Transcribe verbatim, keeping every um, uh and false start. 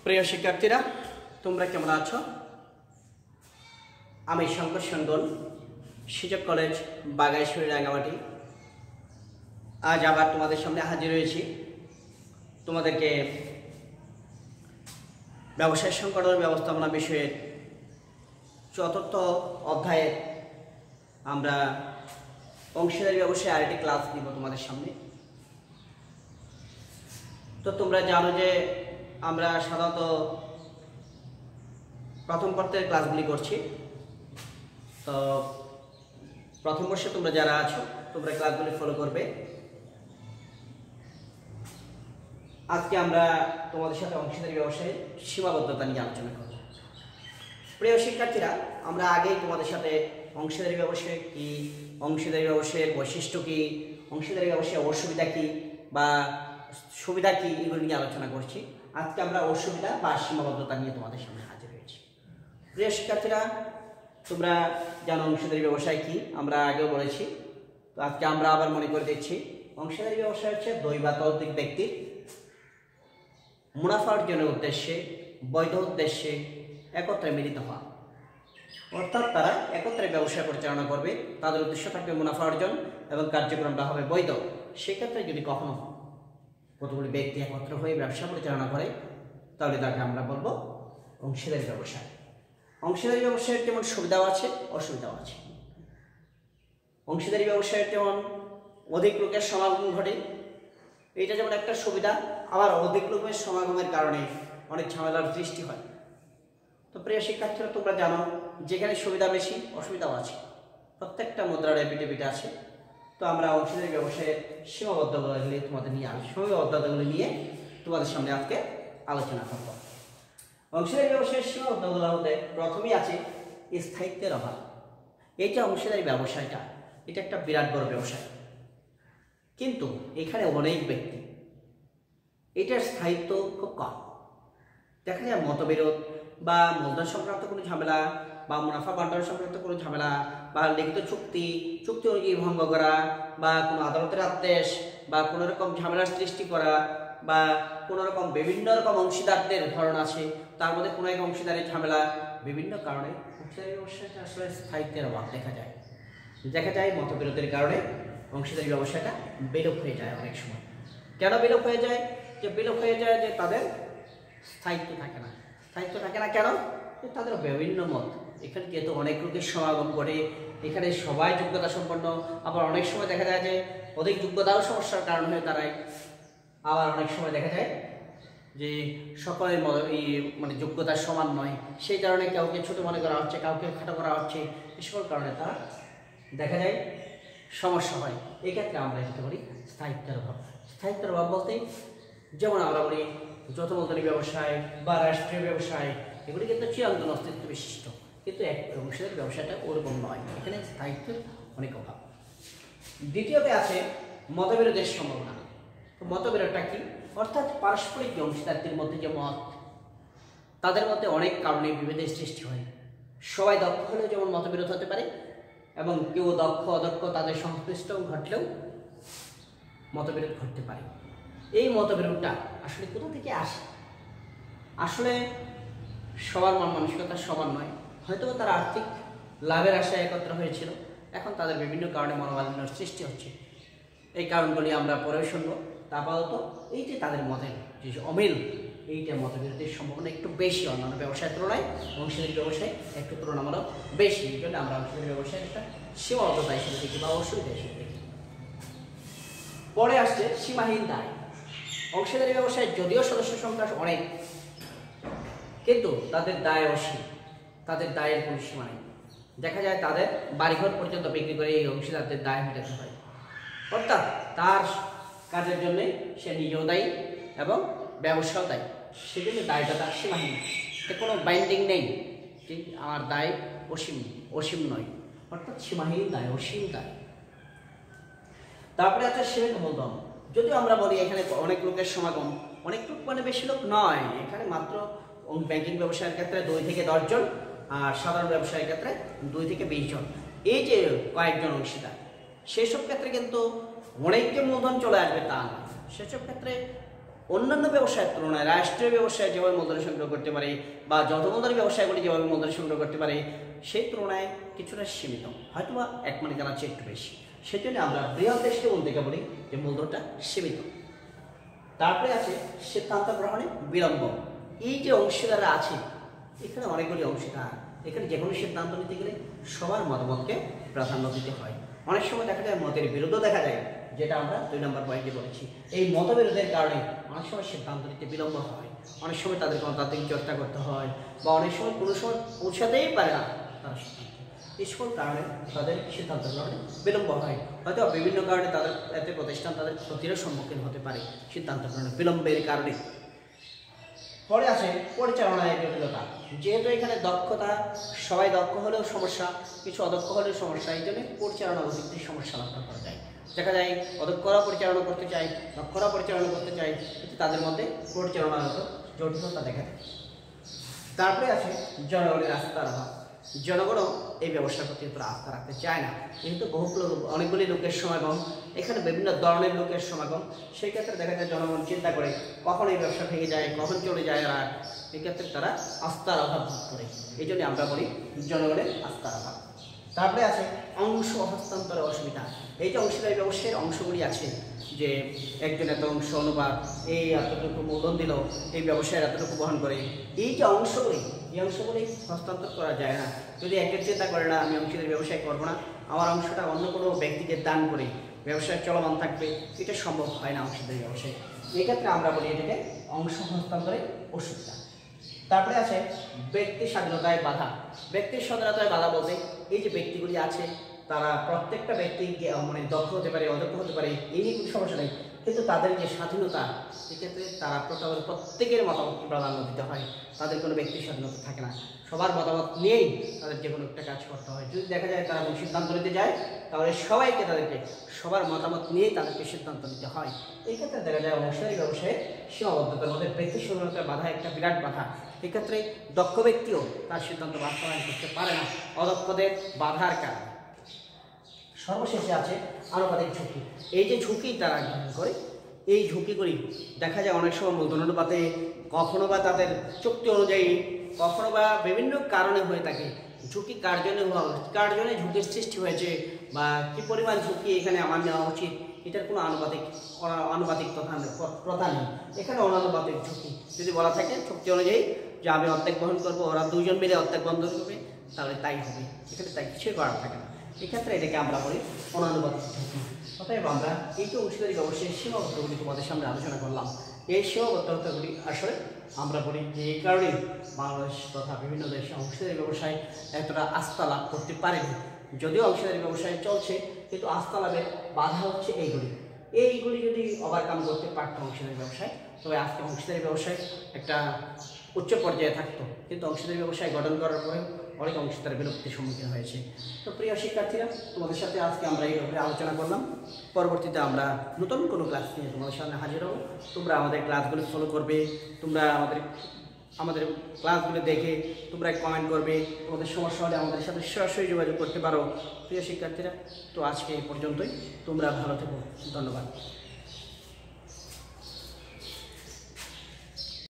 প্রিয় শিক্ষার্থীরা, তোমরা কেমন আছো? আমি শঙ্কর সন্দল, সুযোগ কলেজ, বাগাইছড়ি, রাঙ্গামাটি। আজ আবার তোমাদের সামনে হাজির হয়েছি। তোমাদেরকে ব্যবসায় সংগঠন ব্যবস্থাপনা বিষয়ের চতুর্থ অধ্যায়ের আমরা অংশীদারি ব্যবসায় আরেকটি ক্লাস নিব তোমাদের সামনে। তো তোমরা জানো যে আমরা সাধারণত প্রথম পর্যায়ের ক্লাসগুলি করছি। তো প্রথম বর্ষে তোমরা যারা আছো তোমরা ক্লাসগুলি ফলো করবে। আজকে আমরা তোমাদের সাথে অংশীদারি ব্যবসায়ের সীমাবদ্ধতা নিয়ে আলোচনা করব। প্রিয় শিক্ষার্থীরা, আমরা আগেই তোমাদের সাথে অংশীদারি ব্যবসায় কি, অংশীদারি ব্যবসায়ের বৈশিষ্ট্য কি, অংশীদারি ব্যবসায়ের অসুবিধা কি বা সুবিধা কি, এগুলো নিয়ে আলোচনা করছি। আজকে আমরা অসুবিধা বা সীমাবদ্ধতা নিয়ে তোমাদের সামনে হাজির হয়েছি। প্রিয় শিক্ষার্থীরা, তোমরা জানো অংশীদারি ব্যবসায় কি, আমরা আগেও বলেছি। তো আজকে আমরা আবার মনে করে দিচ্ছি, অংশীদারি ব্যবসায় হচ্ছে দুই বা ততোধিক ব্যক্তির মুনাফা অর্জনের উদ্দেশ্যে, বৈধ উদ্দেশ্যে একত্রে মিলিত হওয়া। অর্থাৎ তারা একত্রে ব্যবসা পরিচালনা করবে, তাদের উদ্দেশ্য থাকবে মুনাফা অর্জন এবং কার্যক্রমটা হবে বৈধ। সেক্ষেত্রে যদি কখনো কতগুলি ব্যক্তি একত্র হয়ে ব্যবসা পরিচালনা করে, তাহলে তাকে আমরা বলবো অংশীদারি ব্যবসায়। অংশীদারি ব্যবসায়ের যেমন সুবিধাও আছে, অসুবিধাও আছে। অংশীদারি ব্যবসায়ের যেমন অধিক লোকের সমাগম ঘটে, এটা যেমন একটা সুবিধা, আবার অধিক লোকের সমাগমের কারণে অনেক ঝামেলার সৃষ্টি হয়। তো প্রিয় শিক্ষার্থীরা, তোমরা জানো যেখানে সুবিধা বেশি অসুবিধাও আছে, প্রত্যেকটা মুদ্রার এপিঠে পিঠে আছে। তো আমরা অংশীদারি ব্যবসায়ের সীমাবদ্ধতাগুলি তোমাদের নিয়ে সীমাবদ্ধতাগুলি নিয়ে তোমাদের সামনে আজকে আলোচনা করব। অংশীদারি ব্যবসায়ের সীমাবদ্ধতা হতে প্রথমেই আছে স্থায়িত্বের অভাব। এই যে অংশীদারি ব্যবসায়টা, এটা একটা বিরাট বড় ব্যবসায়, কিন্তু এখানে অনেক ব্যক্তি, এটার স্থায়িত্ব খুব কম। দেখা যায় মতবিরোধ বা মূলধন সংক্রান্ত কোনো ঝামেলা বা মুনাফা বন্টন সংক্রান্ত কোনো ঝামেলা বা লিখিত চুক্তি চুক্তি অনুযায়ী ভঙ্গ করা বা কোনো আদালতের আদেশ বা কোনো রকম ঝামেলার সৃষ্টি করা বা কোনো রকম বিভিন্ন রকম অংশীদারদের ধরন আছে, তার মধ্যে কোনো এক অংশীদারের ঝামেলা, বিভিন্ন কারণে অংশীদারি ব্যবসাটা আসলে স্থায়িত্বের অভাব দেখা যায়। দেখা যায় মতবিরোধের কারণে অংশীদারি ব্যবসাটা বিলোপ হয়ে যায়। অনেক সময় কেন বিলোপ হয়ে যায়? যে বিলোপ হয়ে যায় যে তাদের স্থায়িত্ব থাকে না। স্থায়িত্ব থাকে না কেন? তাদের বিভিন্ন মত, এখানে যেহেতু অনেক লোকের সমাগম করে, এখানে সবাই যোগ্যতা সম্পন্ন, আবার অনেক সময় দেখা যায় যে অধিক যোগ্যতাও সমস্যার কারণ হয়ে দাঁড়ায়। আবার অনেক সময় দেখা যায় যে সকলের মানে যোগ্যতা সমান নয়, সেই কারণে কাউকে ছোট মনে করা হচ্ছে, কাউকে খাটো করা হচ্ছে। এই সকল কারণে তারা দেখা যায় সমস্যা হয়। এক্ষেত্রে আমরা এটাকে বলি স্থায়িত্বের অভাব। স্থায়িত্বের অভাব বলতে যেমন আমরা বলি যত মূলধনী ব্যবসায় বা রাষ্ট্রীয় ব্যবসায়, এগুলি কিন্তু চিরন্তন অস্তিত্ব বিশিষ্ট, কিন্তু এক অংশীদারি ব্যবসাটা ওরকম নয়, এখানে স্থায়িত্বের অনেক অভাব। দ্বিতীয়তে আছে মতবিরোধের সম্ভাবনা। তো মতবিরোধটা কি? অর্থাৎ পারস্পরিক যে অংশীদারদের মধ্যে যে মত, তাদের মধ্যে অনেক কারণে বিভেদের সৃষ্টি হয়। সবাই দক্ষ হলেও যেমন মতবিরোধ হতে পারে, এবং কেউ দক্ষ অদক্ষ তাদের সংশ্লিষ্ট ঘটলেও মতবিরোধ ঘটতে পারে। এই মতবিরোধটা আসলে কোথা থেকে আসে? আসলে সবার মন মানসিকতা সমান নয়। হয়তো তারা আর্থিক লাভের আশায় একত্র হয়েছিল, এখন তাদের বিভিন্ন কারণে মনোমালিন্যের সৃষ্টি হচ্ছে। এই কারণগুলি আমরা পরে শুনবো। আপাতত এই যে তাদের মতের যে অমিল, এইটা মতবিরোধের সম্ভাবনা একটু বেশি অন্যান্য ব্যবসায়ের তুলনায়। অংশীদারি ব্যবসায় একটু তুলনামূলক বেশি, এই জন্য আমরা অংশীদারি ব্যবসায় একটা সীমাবদ্ধতা হিসেবে দেখি বা অসুবিধা হিসেবে দেখি। পরে আসছে সীমাহীন দায়। অংশীদারি ব্যবসায় যদিও সদস্য সংখ্যা অনেক, কিন্তু তাদের দায় অসীম, তাদের দায়ের কোনো সীমা নেই। দেখা যায় তাদের বাড়িঘর পর্যন্ত বিক্রি করে এই অংশীদারদের দায় মেটাতে হয়। অর্থাৎ তার কাজের জন্যে সে নিজেও দায়ী এবং ব্যবসাও দায়ী, সেজন্য দায়টা তার সীমাহীন, কোনো বাইন্ডিং নেই যে আমার দায় অসীম অসীম নয়, অর্থাৎ সীমাহীন দায়, অসীম দায়। তারপরে আছে সীমিত মূলধন। যদিও আমরা বলি এখানে অনেক লোকের সমাগম, অনেক লোক মানে বেশি লোক নয়, এখানে মাত্র ব্যাংকিং ব্যবসায়ের ক্ষেত্রে দুই থেকে দশ জন, আর সাধারণ ব্যবসায়ের ক্ষেত্রে দুই থেকে বিশ জন, এই যে কয়েকজন অংশীদার, সেই সব ক্ষেত্রে কিন্তু অনেককে মূলধন চলে আসবে তা নয়। সেসব ক্ষেত্রে অন্যান্য ব্যবসায়ের তুলনায় রাষ্ট্রীয় ব্যবসায় যেভাবে মূলধন সংগ্রহ করতে পারে বা যৌথমূলধনী ব্যবসায়গুলি যেভাবে মূলধন সংগ্রহ করতে পারে সেই তুলনায় কিছুটা সীমিত, হয়তো বা এক মালিকানার চেয়ে একটু বেশি। সেই জন্য আমরা বৃহৎ দেশকে বলতে বলি যে মূলধনটা সীমিত। তারপরে আছে সিদ্ধান্ত গ্রহণে বিলম্ব। এই যে অংশীদাররা আছে, এখানে অনেকগুলি অংশীদার, এখানে যে কোনো সিদ্ধান্ত নিতে গেলে সবার মতামতকে প্রাধান্য দিতে হয়। অনেক সময় দেখা যায় মতের বিরুদ্ধ দেখা যায়, যেটা আমরা দুই নম্বর পয়েন্টে বলেছি। এই মতবিরোধের কারণে অনেক সময় সিদ্ধান্ত নিতে বিলম্ব হয়, অনেক সময় তাদের গণতান্ত্রিক চর্চা করতে হয়, বা অনেক সময় কোনো সময় পৌঁছাতেই পারে না তারা সিদ্ধান্ত। এই সকল কারণে তাদের সিদ্ধান্ত গ্রহণে বিলম্ব হয়, হয়তো বিভিন্ন কারণে তাদের এতে প্রতিষ্ঠান তাদের ক্ষতিরও সম্মুখীন হতে পারে সিদ্ধান্ত গ্রহণে বিলম্বের কারণে। পরে আছে পরিচালনায় জটিলতা। যেহেতু এখানে দক্ষতা, সবাই দক্ষ হলেও সমস্যা, কিছু অদক্ষ হলেও সমস্যা, এই জন্য পরিচালনা অধিকটি সমস্যা লক্ষ্য করা যায়। দেখা যায় অদক্ষরা পরিচালনা করতে চায়, দক্ষরা পরিচালনা করতে চায়, কিন্তু তাদের মধ্যে পরিচালনাগত জটিলতা দেখা যায়। তারপরে আছে জনগণের আস্থার অভাব। জনগণও এই ব্যবসার প্রতি এত আস্থা রাখতে চায় না, যেহেতু বহু অনেকগুলি লোকের সমাগম, এখানে বিভিন্ন ধরনের লোকের সমাগম, সেই ক্ষেত্রে দেখা যায় জনগণ চিন্তা করে কখন এই ব্যবসা ভেঙে যায়, কখন চলে যায়, আর এই ক্ষেত্রে তারা আস্থার অভাব বোধ করে। এই জন্য আমরা বলি জনগণের আস্থার অভাব। তারপরে আছে অংশ হস্তান্তরের অসুবিধা। এই যে অংশীদারি ব্যবসায়ের অংশগুলি আছে, যে একজন এত অংশ অনুপাত, এই এতটুকু মূলধন দিল, এই ব্যবসায়ের এতটুকু বহন করে, এই যে অংশগুলি, এই অংশগুলি হস্তান্তর করা যায় না। যদি একজন চিন্তা করে না আমি অংশীদারি ব্যবসায় করবো না, আমার অংশটা অন্য কোনো ব্যক্তিকে দান করে ব্যবসায় চলমান থাকবে, এটা সম্ভব হয় না অংশীদারি ব্যবসায়। এই ক্ষেত্রে আমরা বলি এটাকে অংশ হস্তান্তরের অসুবিধা। তারপরে আছে ব্যক্তি স্বাধীনতায় বাধা। ব্যক্তির স্বাধীনতায় বাধা বলতে এই যে ব্যক্তিগুলি আছে, তারা প্রত্যেকটা ব্যক্তি মানে দক্ষ হতে পারে, অদক্ষ হতে পারে, এই নিয়ে কোনো সমস্যা নেই, কিন্তু তাদের যে স্বাধীনতা, সেক্ষেত্রে তারা প্রত্যেকের মতামত প্রাধান্য দিতে হয়, তাদের কোনো ব্যক্তির স্বাধীনতা থাকে না, সবার মতামত নিয়েই তাদের যে কোনো একটা কাজ করতে হয়। যদি দেখা যায় তারা সিদ্ধান্ত নিতে যায়, তাহলে সবাইকে তাদেরকে সবার মতামত নিয়েই তাদেরকে সিদ্ধান্ত নিতে হয়। এই ক্ষেত্রে দেখা যায় অংশীদারি ব্যবসায়ে সীমাবদ্ধতার মধ্যে ব্যক্তি স্বাধীনতার বাধা একটা বিরাট বাধা। এক্ষেত্রে দক্ষ ব্যক্তিও তার সিদ্ধান্ত বাস্তবায়ন করতে পারে না অদক্ষদের বাধার কারণে। সর্বশেষে আছে আনুপাতিক ঝুঁকি। এই যে ঝুঁকি তারা গ্রহণ করে, এই ঝুঁকিগুলি দেখা যায় অনেক সময় মূলধন অনুপাতে, কখনো বা তাদের চুক্তি অনুযায়ী, কখনো বা বিভিন্ন কারণে হয়ে থাকে। ঝুঁকি কার জন্য কার জন্য ঝুঁকির সৃষ্টি হয়েছে, বা কী পরিমাণ ঝুঁকি এখানে আমার নেওয়া উচিত, এটার কোনো আনুপাতিক আনুপাতিক প্রথা নেই। এখানে অনানুপাতিক ঝুঁকি যদি বলা থাকে চুক্তি অনুযায়ী যে আমি অর্ধেক বহন করবো, ওরা দুজন মিলে অর্ধেক বন্ধ করবে, তাহলে তাই হবে, এখানে তাই কিছুই করার থাকে না। এক্ষেত্রে এটাকে আমরা বলি অনানুপাতিক ঝুঁকি। অতএব আমরা এই যে অংশীদারি ব্যবসায়ের সীমাবদ্ধগুলি তোমাদের সামনে আলোচনা করলাম, এই সীমাবদ্ধতাগুলি আসলে আমরা বলি যে এই কারণেই বাংলাদেশ তথা বিভিন্ন দেশে অংশীদারি ব্যবসায় এতটা আস্থা লাভ করতে পারেনি। যদিও অংশীদারি ব্যবসায় চলছে, কিন্তু আস্থা লাভের বাধা হচ্ছে এইগুলি। এইগুলি যদি ওভারকাম করতে পারতো অংশীদারি ব্যবসায়, তবে আজকে অংশীদারি ব্যবসায় একটা উচ্চ পর্যায়ে থাকতো, কিন্তু অংশীদারি ব্যবসায় গঠন করার পরে অনেক অংশীদার বিলুপ্তির সম্মুখীন হয়েছে। তো প্রিয় শিক্ষার্থীরা, তোমাদের সাথে আজকে আমরা এই ব্যাপারে আলোচনা করলাম। পরবর্তীতে আমরা নতুন কোনো ক্লাস নিয়ে তোমাদের সামনে হাজির হব। তোমরা আমাদের ক্লাসগুলো ফলো করবে, তোমরা আমাদের আমাদের ক্লাসগুলো দেখে তোমরা কমেন্ট করবে, তোমাদের সমস্যা হলে আমাদের সাথে সরাসরি যোগাযোগ করতে পারো। প্রিয় শিক্ষার্থীরা, তো আজকে এই পর্যন্তই, তোমরা ভালো থেকো, ধন্যবাদ।